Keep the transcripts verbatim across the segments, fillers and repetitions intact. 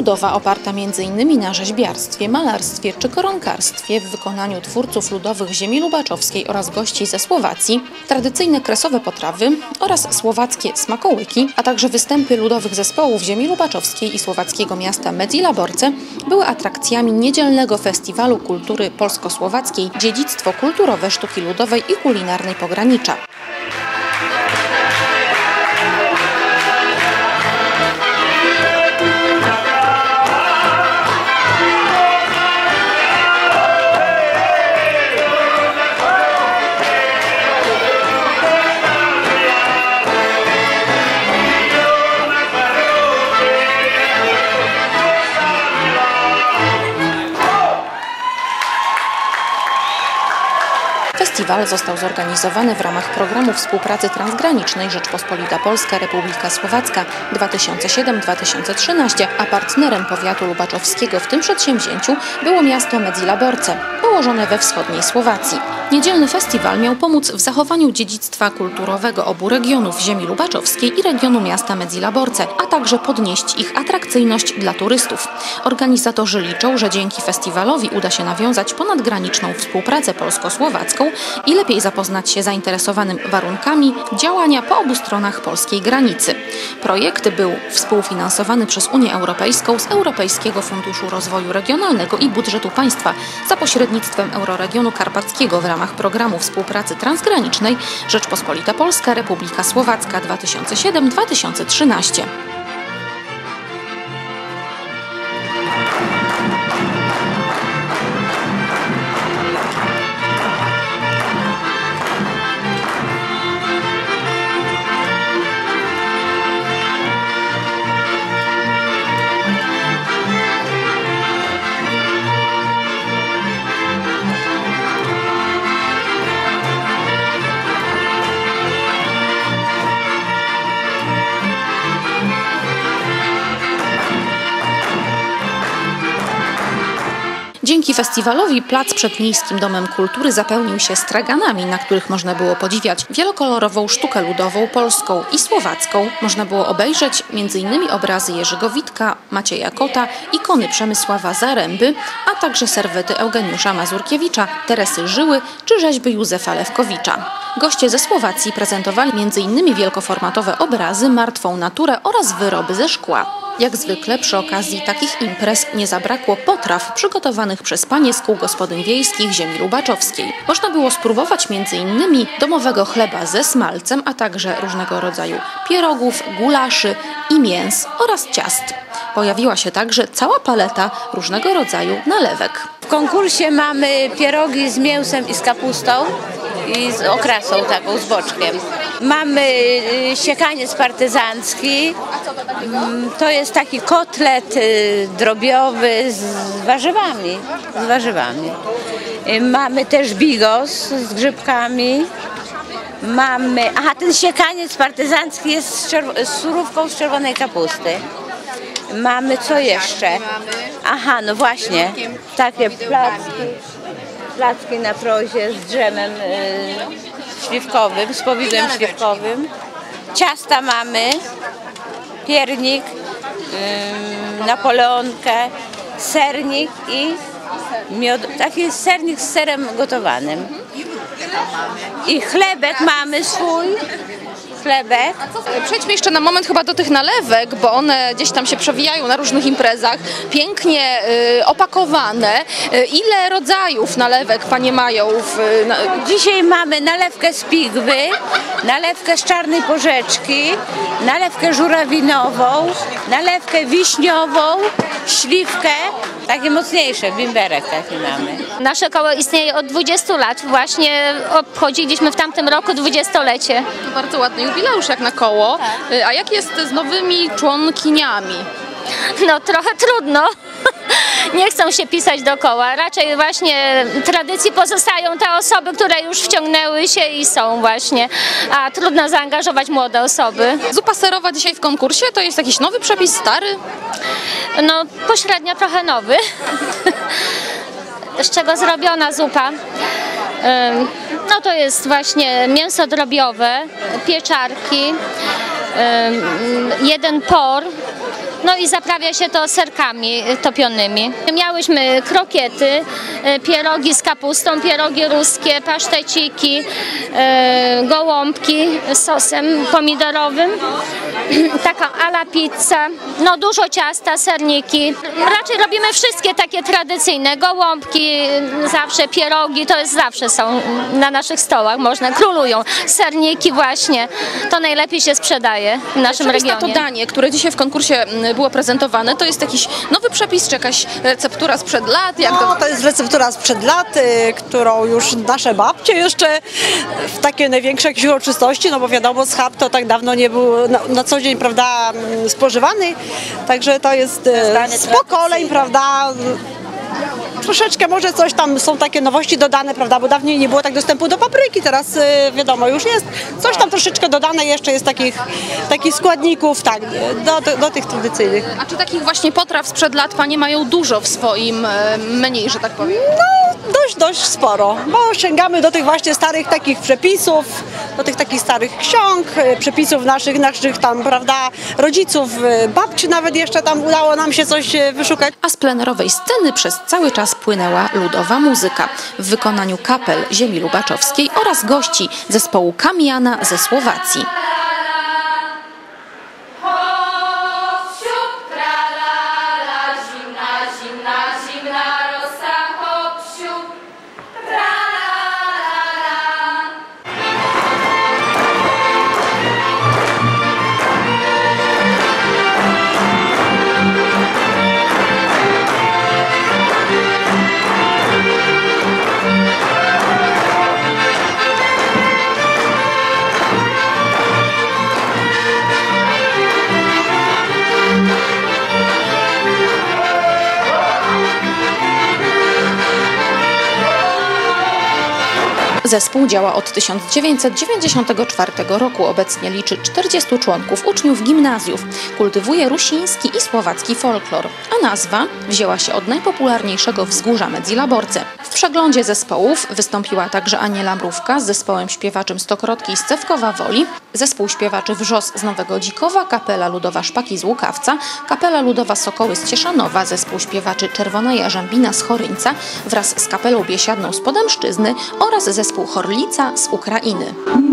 ludowa oparta między innymi na rzeźbiarstwie, malarstwie czy koronkarstwie w wykonaniu twórców ludowych ziemi lubaczowskiej oraz gości ze Słowacji, tradycyjne kresowe potrawy oraz słowackie smakołyki, a także występy ludowych zespołów ziemi lubaczowskiej i słowackiego miasta Medzilaborce były atrakcjami niedzielnego festiwalu kultury polsko-słowackiej Dziedzictwo kulturowe sztuki ludowej i kulinarnej pogranicza. Festiwal został zorganizowany w ramach programu współpracy transgranicznej Rzeczpospolita Polska - Republika Słowacka dwa tysiące siedem do dwa tysiące trzynastego, a partnerem powiatu lubaczowskiego w tym przedsięwzięciu było miasto Medzilaborce, położone we wschodniej Słowacji. Niedzielny festiwal miał pomóc w zachowaniu dziedzictwa kulturowego obu regionów ziemi lubaczowskiej i regionu miasta Medzilaborce, a także podnieść ich atrakcyjność dla turystów. Organizatorzy liczą, że dzięki festiwalowi uda się nawiązać ponadgraniczną współpracę polsko-słowacką i lepiej zapoznać się zainteresowanym warunkami działania po obu stronach polskiej granicy. Projekt był współfinansowany przez Unię Europejską z Europejskiego Funduszu Rozwoju Regionalnego i budżetu państwa za pośrednictwem Euroregionu Karpackiego w ramach programu współpracy transgranicznej Rzeczpospolita Polska - Republika Słowacka dwa tysiące siedem do dwa tysiące trzynastego. Dzięki festiwalowi plac przed Miejskim Domem Kultury zapełnił się straganami, na których można było podziwiać wielokolorową sztukę ludową polską i słowacką. Można było obejrzeć między innymi obrazy Jerzego Witka, Macieja Kota, ikony Przemysława Zaręby, a także serwety Eugeniusza Mazurkiewicza, Teresy Żyły czy rzeźby Józefa Lewkowicza. Goście ze Słowacji prezentowali między innymi wielkoformatowe obrazy, martwą naturę oraz wyroby ze szkła. Jak zwykle przy okazji takich imprez nie zabrakło potraw przygotowanych przez panie z kół gospodyń wiejskich ziemi lubaczowskiej. Można było spróbować między innymi domowego chleba ze smalcem, a także różnego rodzaju pierogów, gulaszy i mięs oraz ciast. Pojawiła się także cała paleta różnego rodzaju nalewek. W konkursie mamy pierogi z mięsem i z kapustą i z okrasą taką, z boczkiem. Mamy siekaniec partyzancki, to jest taki kotlet drobiowy z warzywami, z warzywami. Mamy też bigos z grzybkami. Mamy, aha, ten siekaniec partyzancki jest z, z surówką z czerwonej kapusty. Mamy co jeszcze? Aha, no właśnie, takie placki, placki na prozie z drzemem y, śliwkowym, z powidłem śliwkowym. Ciasta mamy, piernik, y, napoleonkę, sernik i miod, taki sernik z serem gotowanym. I chlebek mamy swój. Chlebek. Przejdźmy jeszcze na moment chyba do tych nalewek, bo one gdzieś tam się przewijają na różnych imprezach, pięknie y, opakowane. Y, ile rodzajów nalewek panie mają? W, na... Dzisiaj mamy nalewkę z pigwy, nalewkę z czarnej porzeczki, nalewkę żurawinową, nalewkę wiśniową, śliwkę, takie mocniejsze, bimberek taki mamy. Nasze koło istnieje od dwudziestu lat, właśnie obchodziliśmy w tamtym roku dwudziestolecie. To bardzo ładny jubileusz jak na koło. Tak. A jak jest z nowymi członkiniami? No trochę trudno. Nie chcą się pisać do koła. Raczej właśnie tradycji pozostają te osoby, które już wciągnęły się i są właśnie. A trudno zaangażować młode osoby. Zupa serowa dzisiaj w konkursie to jest jakiś nowy przepis, stary? No pośrednio trochę nowy. Z czego zrobiona zupa? No to jest właśnie mięso drobiowe, pieczarki, jeden por, No i zaprawia się to serkami topionymi. Miałyśmy krokiety, pierogi z kapustą, pierogi ruskie, paszteciki, gołąbki z sosem pomidorowym, taka ala pizza, no dużo ciasta, serniki. Raczej robimy wszystkie takie tradycyjne, gołąbki, zawsze pierogi, to jest zawsze są na naszych stołach, można, królują. Serniki właśnie, to najlepiej się sprzedaje w naszym regionie. To danie, które dzisiaj w konkursie było prezentowane, to jest jakiś nowy przepis, czy jakaś receptura sprzed lat? Jak No, to... to jest receptura sprzed lat, y, którą już nasze babcie jeszcze w takie największe jakieś uroczystości, no bo wiadomo, schab to tak dawno nie był na, na co dzień, prawda, spożywany, także to jest y, z pokoleń, prawda. Troszeczkę może coś tam, są takie nowości dodane, prawda, bo dawniej nie było tak dostępu do papryki, teraz y, wiadomo, już jest coś tam troszeczkę dodane, jeszcze jest takich, takich składników, tak, do, do, do tych tradycyjnych. A czy takich właśnie potraw sprzed lat panie mają dużo w swoim e, menu, że tak powiem? No, dość, dość sporo, bo sięgamy do tych właśnie starych takich przepisów, do tych takich starych ksiąg, y, przepisów naszych, naszych tam, prawda, rodziców, y, babci nawet jeszcze tam udało nam się coś y, wyszukać. A z plenerowej sceny przez cały czas płynęła ludowa muzyka w wykonaniu kapel ziemi lubaczowskiej oraz gości zespołu Kamiana ze Słowacji. Zespół działa od tysiąc dziewięćset dziewięćdziesiątego czwartego roku. Obecnie liczy czterdziestu członków, uczniów gimnazjów. Kultywuje rusiński i słowacki folklor, a nazwa wzięła się od najpopularniejszego wzgórza Medzilaborce. W przeglądzie zespołów wystąpiła także Aniela Mrówka z zespołem śpiewaczym Stokrotki z Cewkowa Woli, zespół śpiewaczy Wrzos z Nowego Dzikowa, kapela ludowa Szpaki z Łukawca, kapela ludowa Sokoły z Cieszanowa, zespół śpiewaczy Czerwona Jarzębina z Choryńca wraz z kapelą biesiadną z Podemszczyzny oraz zespół Chorlica z Ukrainy.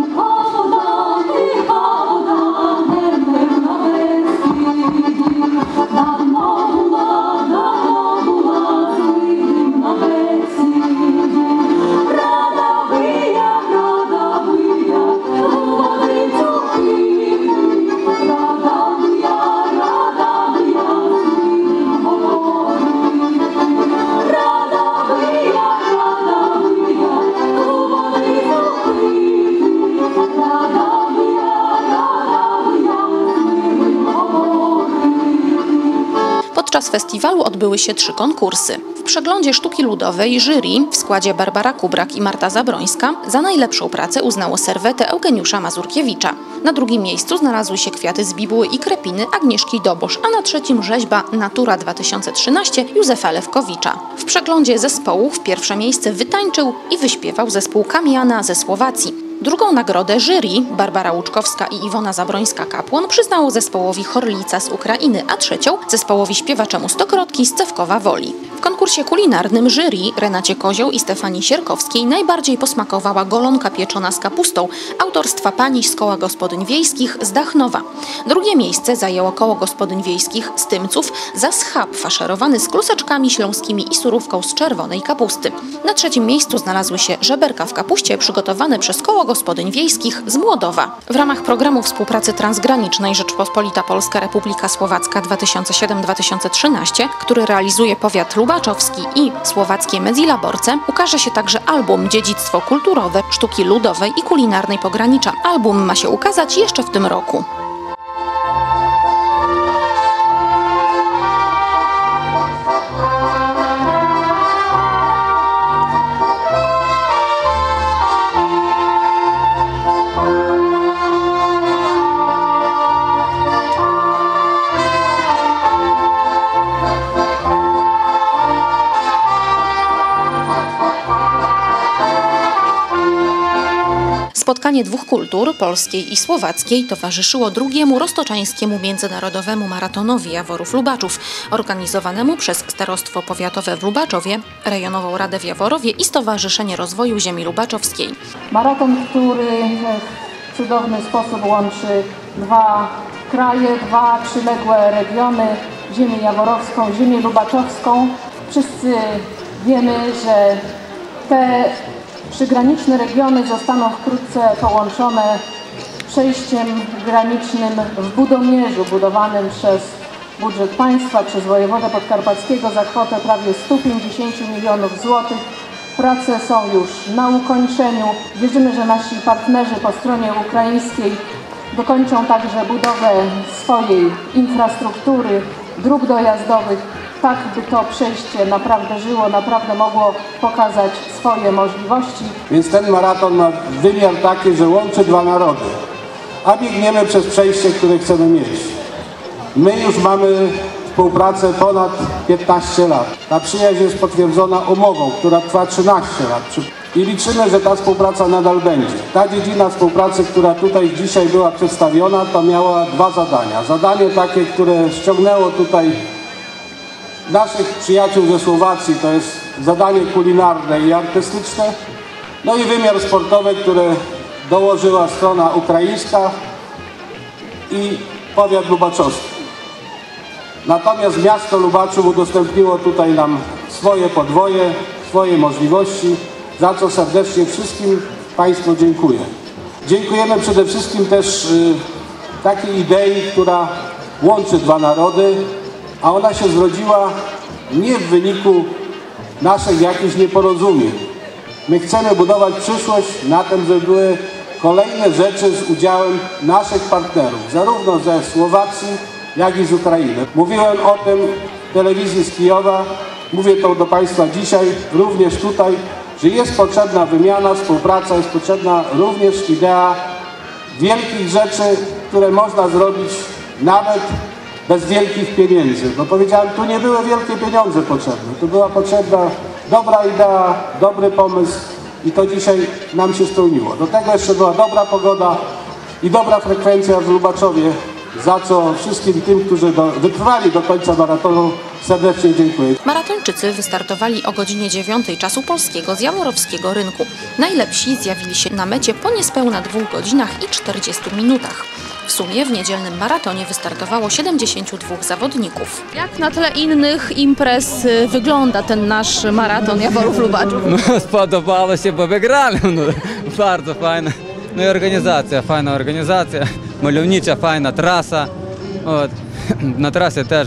Podczas festiwalu odbyły się trzy konkursy. W przeglądzie sztuki ludowej jury w składzie Barbara Kubrak i Marta Zabrońska za najlepszą pracę uznało serwetę Eugeniusza Mazurkiewicza. Na drugim miejscu znalazły się kwiaty z bibuły i krepiny Agnieszki Dobosz, a na trzecim rzeźba Natura dwa tysiące trzynaście Józefa Lewkowicza. W przeglądzie zespołów pierwsze miejsce wytańczył i wyśpiewał zespół Kamiana ze Słowacji. Drugą nagrodę jury Barbara Łuczkowska i Iwona Zabrońska-Kapłon przyznało zespołowi Chorlica z Ukrainy, a trzecią zespołowi śpiewaczemu Stokrotki z Cewkowa Woli. W konkursie kulinarnym jury Renacie Kozioł i Stefanii Sierkowskiej najbardziej posmakowała golonka pieczona z kapustą autorstwa pań z koła gospodyń wiejskich z Dachnowa. Drugie miejsce zajęło koło gospodyń wiejskich z Tymców za schab faszerowany z kluseczkami śląskimi i surówką z czerwonej kapusty. Na trzecim miejscu znalazły się żeberka w kapuście przygotowane przez koło gospodyń wiejskich z Młodowa. W ramach programu współpracy transgranicznej Rzeczpospolita Polska Republika Słowacka dwa tysiące siedem do dwa tysiące trzynaście, który realizuje powiat lubaczowski i słowackie Medzilaborce, ukaże się także album Dziedzictwo kulturowe sztuki ludowej i kulinarnej pogranicza. Album ma się ukazać jeszcze w tym roku. Spotkanie dwóch kultur, polskiej i słowackiej, towarzyszyło drugiemu roztoczańskiemu międzynarodowemu maratonowi Jaworów Lubaczów, organizowanemu przez Starostwo Powiatowe w Lubaczowie, Rejonową Radę w Jaworowie i Stowarzyszenie Rozwoju Ziemi Lubaczowskiej. Maraton, który w cudowny sposób łączy dwa kraje, dwa przyległe regiony, ziemię jaworowską, ziemię lubaczowską. Wszyscy wiemy, że te przygraniczne regiony zostaną wkrótce połączone przejściem granicznym w Budomierzu, budowanym przez budżet państwa, przez wojewodę podkarpackiego za kwotę prawie stu pięćdziesięciu milionów złotych. Prace są już na ukończeniu. Wierzymy, że nasi partnerzy po stronie ukraińskiej dokończą także budowę swojej infrastruktury, dróg dojazdowych, tak by to przejście naprawdę żyło, naprawdę mogło pokazać swoje możliwości. Więc ten maraton ma wymiar taki, że łączy dwa narody, a biegniemy przez przejście, które chcemy mieć. My już mamy współpracę ponad piętnaście lat. Ta przyjaźń jest potwierdzona umową, która trwa trzynaście lat. I liczymy, że ta współpraca nadal będzie. Ta dziedzina współpracy, która tutaj dzisiaj była przedstawiona, to miała dwa zadania. Zadanie takie, które ściągnęło tutaj naszych przyjaciół ze Słowacji, to jest zadanie kulinarne i artystyczne, no i wymiar sportowy, który dołożyła strona ukraińska i powiat lubaczowski. Natomiast miasto Lubaczów udostępniło tutaj nam swoje podwoje, swoje możliwości, za co serdecznie wszystkim Państwu dziękuję. Dziękujemy przede wszystkim też y, takiej idei, która łączy dwa narody, a ona się zrodziła nie w wyniku naszych jakichś nieporozumień. My chcemy budować przyszłość na tym, żeby były kolejne rzeczy z udziałem naszych partnerów, zarówno ze Słowacji, jak i z Ukrainy. Mówiłem o tym w telewizji z Kijowa, mówię to do Państwa dzisiaj, również tutaj, że jest potrzebna wymiana, współpraca, jest potrzebna również idea wielkich rzeczy, które można zrobić nawet bez wielkich pieniędzy. Bo powiedziałem, tu nie były wielkie pieniądze potrzebne, tu była potrzebna dobra idea, dobry pomysł i to dzisiaj nam się spełniło. Do tego jeszcze była dobra pogoda i dobra frekwencja w Lubaczowie, za co wszystkim tym, którzy do, wytrwali do końca maratonu, serdecznie dziękuję. Maratończycy wystartowali o godzinie dziewiątej czasu polskiego z Jaworowskiego Rynku. Najlepsi zjawili się na mecie po niespełna dwóch godzinach i czterdziestu minutach. W sumie w niedzielnym maratonie wystartowało siedemdziesięciu dwóch zawodników. Jak na tle innych imprez wygląda ten nasz maraton Jaworów Lubaczów? No, spodobało się, bo wygrali. No, bardzo fajna. No i organizacja, fajna organizacja, malownicza, fajna trasa. От. Na trasie też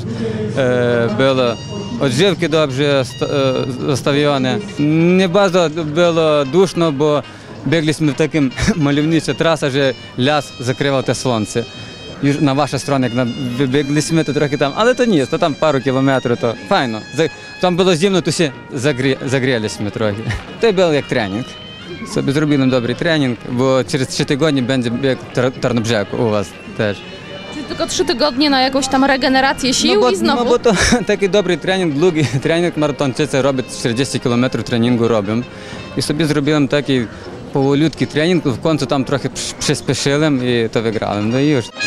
e, było odżywki dobrze zostawione. Nie bardzo było duszno, bo biegliśmy w takim malowniczej trasie, że las zakrywał te słońce. Już na waszej stronie, jak wybiegliśmy, to trochę tam, ale to nie jest, to tam paru kilometrów, to fajno. Tam było zimno, to się zagrie, zagrzeliśmy trochę. To był jak trening. Sobie zrobiłem dobry trening, bo через trzy tygodnie będzie bieg Tarnobrzegu u was też. Czyli tylko trzy tygodnie na jakąś tam regenerację sił no bo, i znowu? No bo to taki dobry trening, długi trening maratończycy robią czterdzieści kilometrów treningu robią. I sobie zrobiłem taki powolutki trening, w końcu tam trochę przyspieszyłem i to wygrałem. No i już.